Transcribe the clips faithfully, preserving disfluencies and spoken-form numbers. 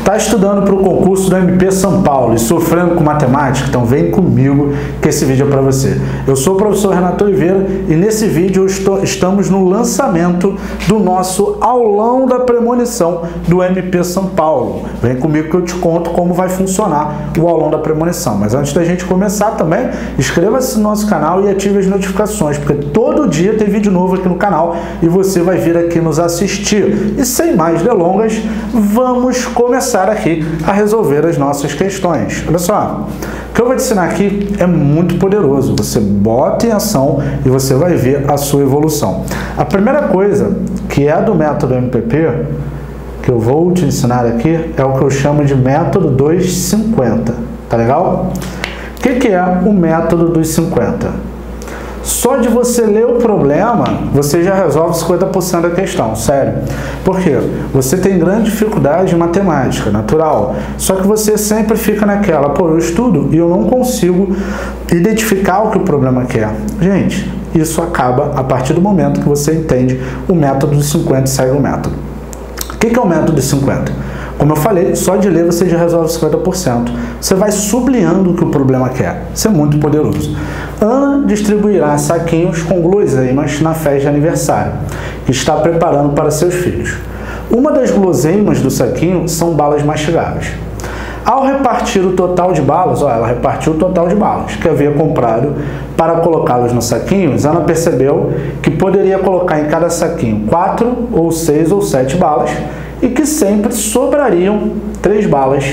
Está estudando para o concurso do M P São Paulo e sofrendo com matemática? Então vem comigo que esse vídeo é para você. Eu sou o professor Renato Oliveira e nesse vídeo estou, estamos no lançamento do nosso aulão da premonição do M P São Paulo. Vem comigo que eu te conto como vai funcionar o aulão da premonição. Mas antes da gente começar também, inscreva-se no nosso canal e ative as notificações, porque todo dia tem vídeo novo aqui no canal e você vai vir aqui nos assistir. E sem mais delongas, vamos começar aqui a resolver as nossas questões. Olha só, o que eu vou te ensinar aqui é muito poderoso. Você bota em ação e você vai ver a sua evolução. A primeira coisa que é do método M P P, que eu vou te ensinar aqui, é o que eu chamo de método dos cinquenta. Tá legal? O que, que é o método dos cinquenta? Só de você ler o problema, você já resolve cinquenta por cento da questão, sério. Por quê? Você tem grande dificuldade em matemática, natural. Só que você sempre fica naquela, pô, eu estudo e eu não consigo identificar o que o problema quer. Gente, isso acaba a partir do momento que você entende o método dos cinquenta e segue o método. O que é o método dos cinquenta? Como eu falei, só de ler você já resolve cinquenta por cento. Você vai sublinhando o que o problema quer. Isso é muito poderoso. Ana distribuirá saquinhos com guloseimas na festa de aniversário que está preparando para seus filhos. Uma das guloseimas do saquinho são balas mastigáveis. Ao repartir o total de balas, ó, ela repartiu o total de balas que havia comprado para colocá-los no saquinho, Ana percebeu que poderia colocar em cada saquinho quatro ou seis ou sete balas e que sempre sobrariam três balas.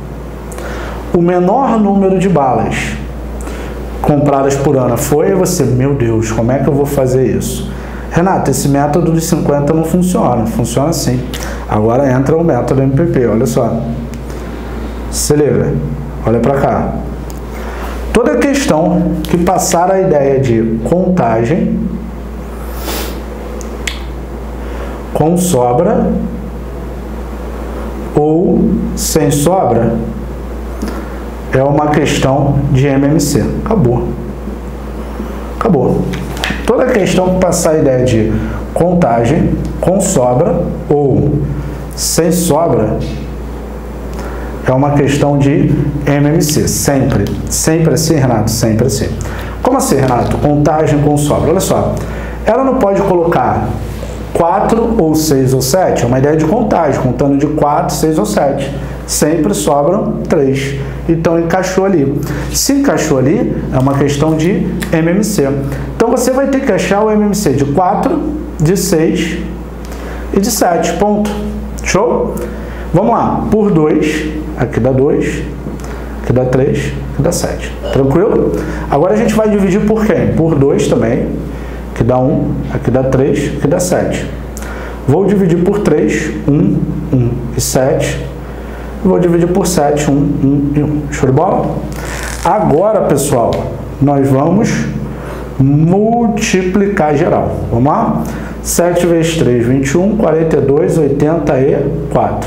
O menor número de balas compradas por Ana foi, e você, meu Deus, como é que eu vou fazer isso? Renato, esse método dos cinquenta não funciona. Funciona assim. Agora entra o método M P P, olha só. Se liga, olha para cá. Toda questão que passar a ideia de contagem com sobra ou sem sobra é uma questão de M M C. Acabou. Acabou. Toda questão que passar a ideia de contagem com sobra ou sem sobra é uma questão de M M C. Sempre. Sempre assim, Renato? Sempre assim. Como assim, Renato? Contagem com sobra. Olha só. Ela não pode colocar quatro ou seis ou sete, é uma ideia de contagem, contando de quatro, seis ou sete. Sempre sobram três. Então encaixou ali. Se encaixou ali, é uma questão de M M C. Então você vai ter que achar o M M C de quatro, de seis e de sete. Ponto. Show? Vamos lá. Por dois, aqui dá dois, aqui dá três, aqui dá sete. Tranquilo? Agora a gente vai dividir por quem? Por dois também. Aqui dá um, aqui dá três, aqui dá sete. Vou dividir por três, um, um e sete. Vou dividir por sete, um, um e um. Show de bola? Agora, pessoal, nós vamos multiplicar geral. Vamos lá? sete vezes três, vinte e um, quarenta e dois, oitenta e quatro.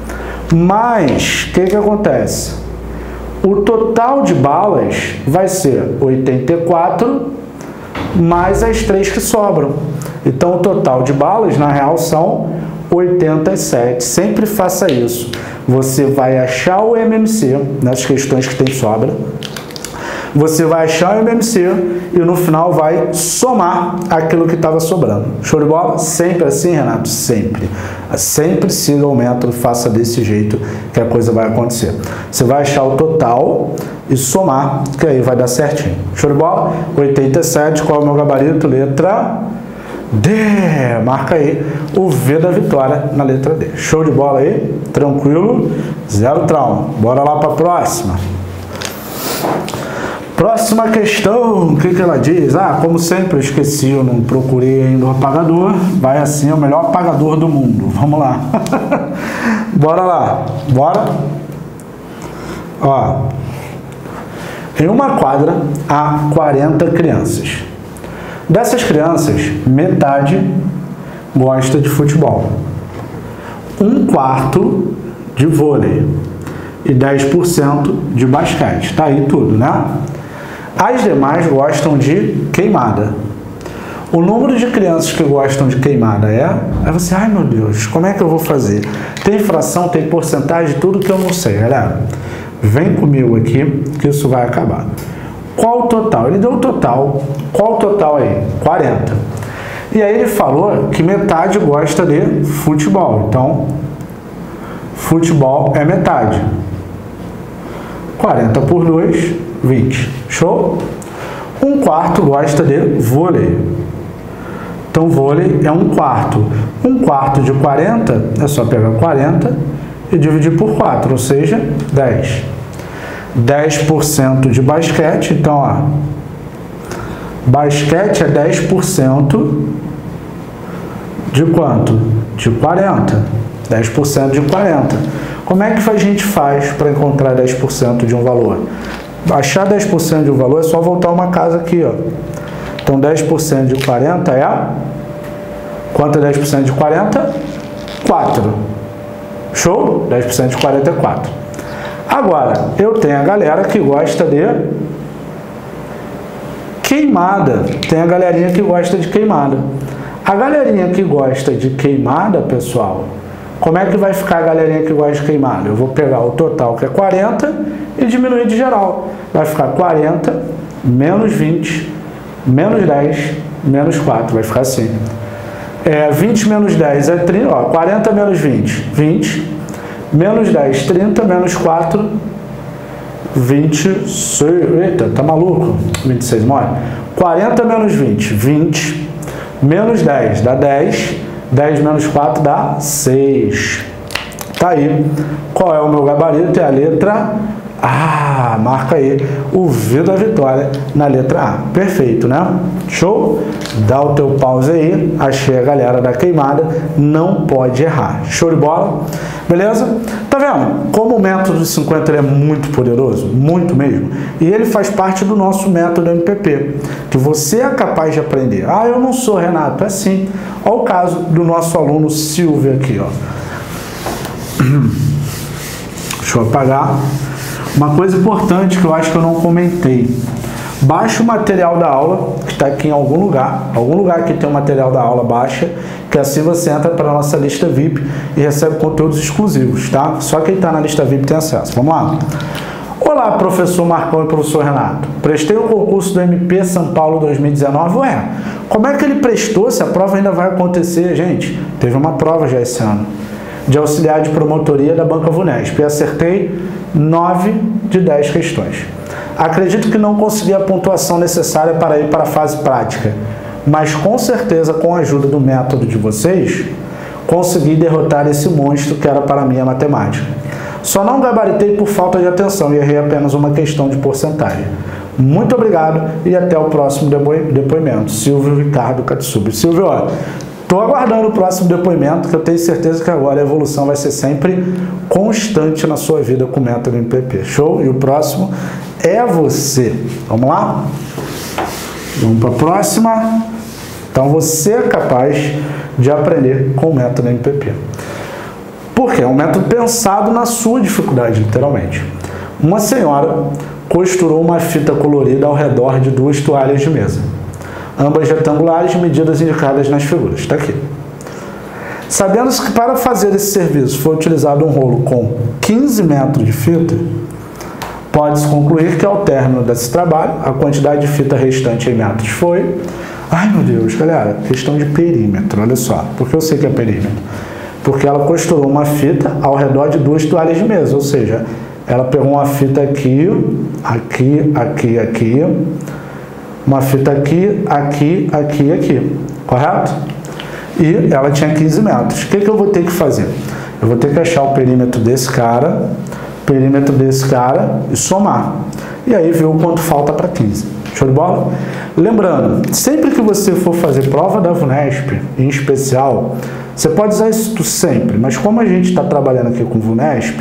Mas, o que que acontece? O total de balas vai ser oitenta e quatro mais as três que sobram. Então, o total de balas, na real, são oitenta e sete. Sempre faça isso. Você vai achar o M M C, nas questões que tem sobra. Você vai achar o M M C e no final vai somar aquilo que estava sobrando. Show de bola? Sempre assim, Renato? Sempre. Sempre siga o método, faça desse jeito que a coisa vai acontecer. Você vai achar o total e somar, que aí vai dar certinho. Show de bola? oitenta e sete, qual é o meu gabarito? Letra D. Marca aí o V da vitória na letra D. Show de bola aí? Tranquilo? Zero trauma. Bora lá para a próxima. Próxima questão, o que, que ela diz? Ah, como sempre, eu esqueci, eu não procurei ainda o apagador. Vai assim, é o melhor apagador do mundo. Vamos lá. Bora lá. Bora? Ó. Em uma quadra, há quarenta crianças. Dessas crianças, metade gosta de futebol. Um quarto de vôlei. E dez por cento de basquete. Tá aí tudo, né? As demais gostam de queimada. O número de crianças que gostam de queimada é... Aí você, ai meu Deus, como é que eu vou fazer? Tem fração, tem porcentagem, tudo que eu não sei, galera. Vem comigo aqui, que isso vai acabar. Qual o total? Ele deu o total. Qual o total aí? quarenta. E aí ele falou que metade gosta de futebol. Então, futebol é metade. quarenta por dois, vinte. Show? Um quarto gosta de vôlei. Então, vôlei é um quarto. Um quarto de quarenta, é só pegar quarenta e dividir por quatro, ou seja, dez. dez por cento de basquete, então, ó, basquete é dez por cento de quanto? De quarenta. dez por cento de quarenta. Como é que a gente faz para encontrar dez por cento de um valor? Achar dez por cento de um valor é só voltar uma casa aqui, ó. Então, dez por cento de quarenta é... Quanto é dez por cento de quarenta? quatro. Show? dez por cento de quarenta é quatro. Agora, eu tenho a galera que gosta de queimada. Tem a galerinha que gosta de queimada. A galerinha que gosta de queimada, pessoal, como é que vai ficar a galerinha que gosta de queimada? Eu vou pegar o total, que é quarenta, e diminuir de geral. Vai ficar quarenta, menos vinte, menos dez, menos quatro. Vai ficar assim. É, vinte menos dez é trinta. Ó, quarenta menos vinte, vinte. Menos dez, trinta, menos quatro, vinte e seis. Eita, tá maluco? vinte e seis, mole. quarenta menos vinte, vinte. Menos dez dá dez. dez menos quatro dá seis. Tá aí. Qual é o meu gabarito? É a letra A. Marca aí o V da vitória na letra A. Perfeito, né? Show? Dá o teu pause aí. Achei a galera da queimada. Não pode errar. Show de bola? Beleza? Tá vendo? Como o método de cinquenta ele é muito poderoso, muito mesmo, e ele faz parte do nosso método M P P, que você é capaz de aprender. Ah, eu não sou, Renato. É sim. Olha o caso do nosso aluno Silvio aqui, ó. Deixa eu apagar. Uma coisa importante que eu acho que eu não comentei. Baixe o material da aula, que está aqui em algum lugar. Algum lugar que tem o material da aula, baixa, que assim você entra para a nossa lista V I P e recebe conteúdos exclusivos, tá? Só quem está na lista V I P tem acesso. Vamos lá? Olá, professor Marcão e professor Renato. Prestei o concurso do M P São Paulo dois mil e dezenove. Ué, como é que ele prestou se a prova ainda vai acontecer? Gente, teve uma prova já esse ano, de auxiliar de promotoria da Banca Vunesp, e acertei nove de dez questões. Acredito que não consegui a pontuação necessária para ir para a fase prática, mas com certeza, com a ajuda do método de vocês, consegui derrotar esse monstro que era para mim a matemática. Só não gabaritei por falta de atenção e errei apenas uma questão de porcentagem. Muito obrigado e até o próximo depoimento. Silvio Ricardo Katsubi. Silvio, ó, estou aguardando o próximo depoimento, que eu tenho certeza que agora a evolução vai ser sempre constante na sua vida com o método M P P. Show? E o próximo é você. Vamos lá? Vamos para a próxima. Então, você é capaz de aprender com o método M P P. Porque é um método pensado na sua dificuldade, literalmente. Uma senhora costurou uma fita colorida ao redor de duas toalhas de mesa, ambas retangulares, medidas indicadas nas figuras. Está aqui. Sabendo-se que para fazer esse serviço foi utilizado um rolo com quinze metros de fita, pode-se concluir que ao término desse trabalho, a quantidade de fita restante em metros foi... Ai, meu Deus, galera, questão de perímetro, olha só. Por que eu sei que é perímetro? Porque ela costurou uma fita ao redor de duas toalhas de mesa, ou seja, ela pegou uma fita aqui, aqui, aqui, aqui, uma fita aqui, aqui, aqui e aqui, correto? E ela tinha quinze metros. O que, que eu vou ter que fazer? Eu vou ter que achar o perímetro desse cara, perímetro desse cara e somar. E aí ver o quanto falta para quinze. Show de bola? Lembrando, sempre que você for fazer prova da Vunesp, em especial, você pode usar isso sempre, mas como a gente está trabalhando aqui com Vunesp,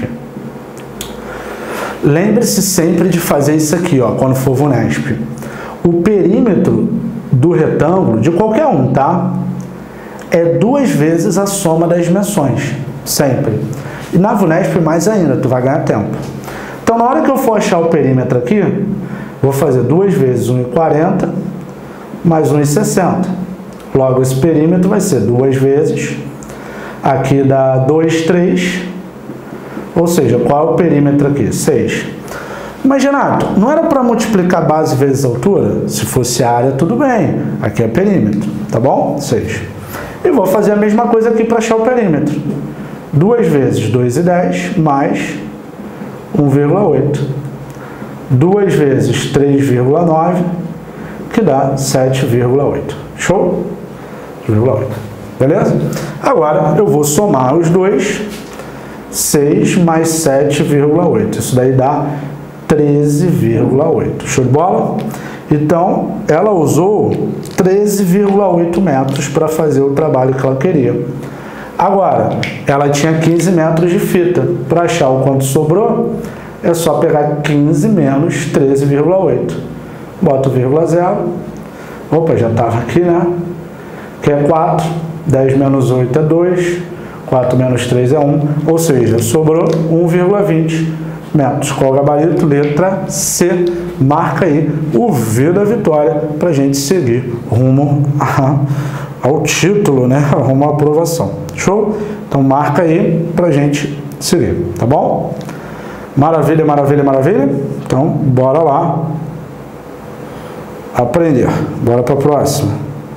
lembre-se sempre de fazer isso aqui, ó, quando for Vunesp. O perímetro do retângulo, de qualquer um, tá? É duas vezes a soma das dimensões, sempre. E na Vunesp mais ainda, tu vai ganhar tempo. Então, na hora que eu for achar o perímetro aqui, vou fazer duas vezes um e quarenta mais um e sessenta. Logo, esse perímetro vai ser duas vezes, aqui dá dois, três, ou seja, qual é o perímetro aqui? seis. Mas, Renato, não era para multiplicar base vezes altura? Se fosse área, tudo bem. Aqui é perímetro, tá bom? seis. E vou fazer a mesma coisa aqui para achar o perímetro. duas vezes dois e dez mais um vírgula oito. duas vezes três vírgula nove, que dá sete vírgula oito. Show? sete vírgula oito. Beleza? Agora eu vou somar os dois. seis mais sete vírgula oito. Isso daí dá treze vírgula oito. Show de bola? Então, ela usou treze vírgula oito metros para fazer o trabalho que ela queria. Agora, ela tinha quinze metros de fita. Para achar o quanto sobrou, é só pegar quinze menos treze vírgula oito. Bota o vírgula zero. Opa, já estava aqui, né? Que é quatro. dez menos oito é dois. quatro menos três é um. Ou seja, sobrou um vírgula vinte metros. Qual o gabarito? Letra C. Marca aí o V da vitória para a gente seguir rumo a, ao título, né? Rumo à aprovação. Show? Então marca aí para a gente seguir, tá bom? Maravilha, maravilha, maravilha. Então, bora lá aprender. Bora para a próxima.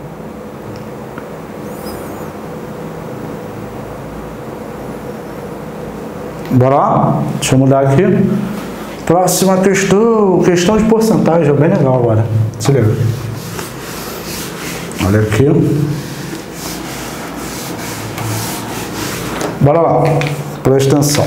Bora lá? Deixa eu mudar aqui. Próxima questão. Questão de porcentagem. É bem legal agora. Se liga. Olha aqui. Bora lá. Presta atenção.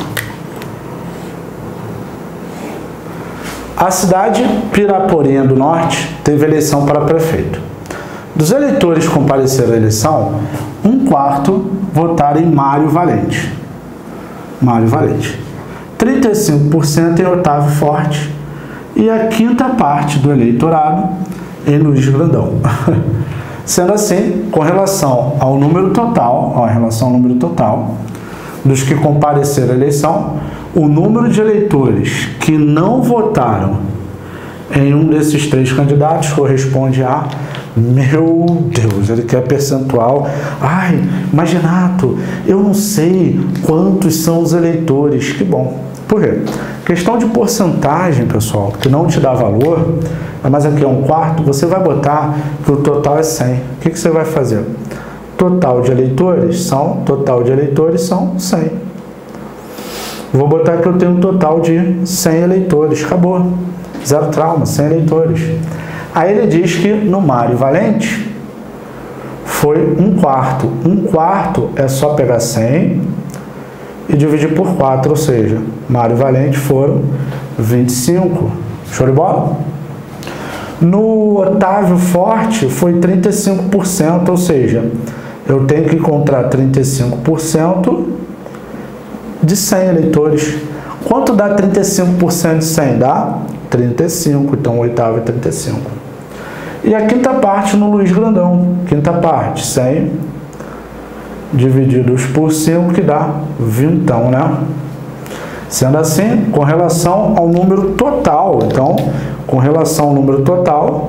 A cidade Piraporinha do Norte teve eleição para prefeito. Dos eleitores que compareceram à eleição, um quarto votaram em Mário Valente. Mário Valente. trinta e cinco por cento em Otávio Forte e a quinta parte do eleitorado em Luiz Brandão. Sendo assim, com relação ao número total, ó, em relação ao número total dos que compareceram à eleição, o número de eleitores que não votaram em um desses três candidatos corresponde a... Meu Deus, ele quer percentual. Ai, mas Renato, eu não sei quantos são os eleitores. Que bom. Por quê? Questão de porcentagem, pessoal, que não te dá valor, mas aqui é um quarto, você vai botar que o total é cem. O que, que você vai fazer? Total de eleitores são, total de eleitores são cem. Vou botar que eu tenho um total de cem eleitores. Acabou. Zero trauma, cem eleitores. Aí ele diz que no Mário Valente foi um quarto. Um quarto é só pegar cem e dividir por quatro, ou seja, Mário Valente foram vinte e cinco. Show de bola? No Otávio Forte foi trinta e cinco por cento, ou seja, eu tenho que encontrar trinta e cinco por cento de cem eleitores. Quanto dá trinta e cinco por cento de cem? Dá trinta e cinco, então o oitavo é trinta e cinco. E a quinta parte no Luiz Grandão. Quinta parte, cem divididos por cinco, que dá vintão, né? Sendo assim, com relação ao número total, então, com relação ao número total,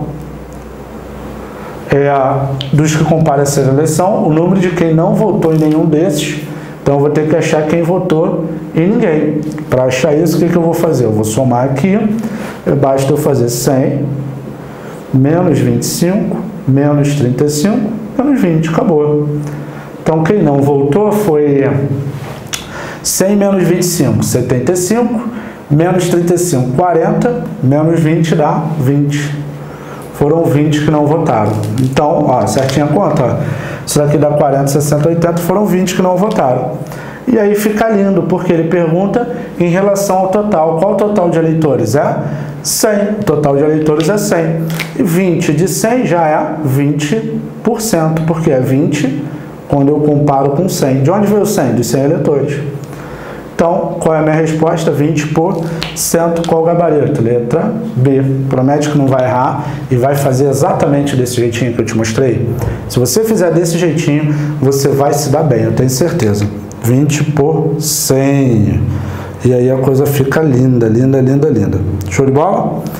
é, dos que compareceram à eleição, o número de quem não votou em nenhum desses, então eu vou ter que achar quem votou em ninguém. Para achar isso, o que, que eu vou fazer? Eu vou somar aqui, basta eu fazer cem, menos vinte e cinco, menos trinta e cinco, menos vinte, acabou. Então, quem não votou foi cem menos vinte e cinco, setenta e cinco, menos trinta e cinco, quarenta, menos vinte dá vinte. Foram vinte que não votaram. Então, ó, certinha a conta, ó. Isso daqui dá quarenta, sessenta, oitenta, foram vinte que não votaram. E aí fica lindo, porque ele pergunta em relação ao total. Qual o total de eleitores? É cem. O total de eleitores é cem. E vinte de cem já é vinte por cento, porque é vinte quando eu comparo com cem. De onde veio o cem? De cem eleitores. Então, qual é a minha resposta? vinte por cento. Qual o gabarito? Letra B. Promete que não vai errar e vai fazer exatamente desse jeitinho que eu te mostrei? Se você fizer desse jeitinho, você vai se dar bem, eu tenho certeza. vinte por cem. E aí a coisa fica linda, linda, linda, linda. Show de bola?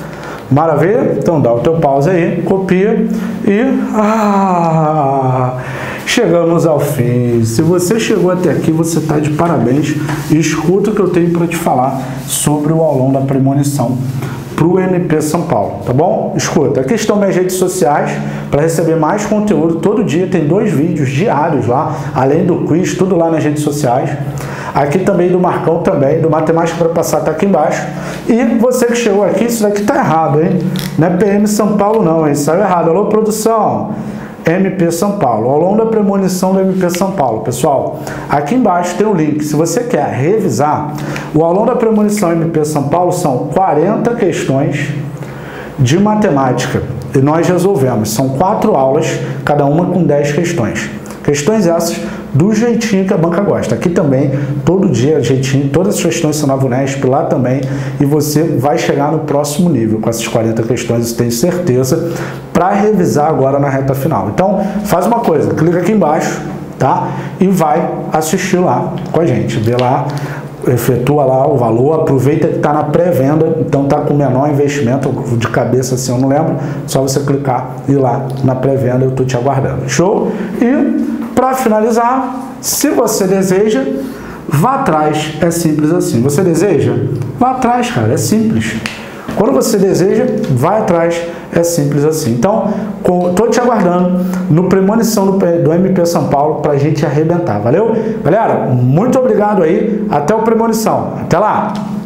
Maravilha? Então dá o teu pause aí, copia e... Ah, chegamos ao fim. Se você chegou até aqui, você está de parabéns. E escuta o que eu tenho para te falar sobre o aulão da premonição para o M P São Paulo, tá bom? Escuta, aqui estão minhas redes sociais para receber mais conteúdo. Todo dia tem dois vídeos diários lá, além do quiz, tudo lá nas redes sociais. Aqui também do Marcão também, do Matemática para Passar tá aqui embaixo. E você que chegou aqui, isso daqui tá errado, hein? Não é P M São Paulo não, hein? Saiu errado. Alô, produção! M P São Paulo, ao longo da premonição do M P São Paulo. Pessoal, aqui embaixo tem o link. Se você quer revisar, o aulão da premonição M P São Paulo são quarenta questões de matemática. E nós resolvemos. São quatro aulas, cada uma com dez questões. Questões essas do jeitinho que a banca gosta. Aqui também, todo dia, jeitinho, todas as questões são na Vunesp, lá também, e você vai chegar no próximo nível com essas quarenta questões, eu tenho certeza, para revisar agora na reta final. Então, faz uma coisa, clica aqui embaixo, tá? E vai assistir lá com a gente, vê lá, efetua lá o valor, aproveita que está na pré-venda, então está com menor investimento, de cabeça assim eu não lembro, só você clicar e ir lá na pré-venda, eu estou te aguardando. Show? E para finalizar, se você deseja, vá atrás, é simples assim. Você deseja? Vá atrás, cara, é simples. Quando você deseja, vai atrás, é simples assim. Então, estou te aguardando no Premonição do, do M P São Paulo para a gente arrebentar, valeu? Galera, muito obrigado aí, até o Premonição, até lá!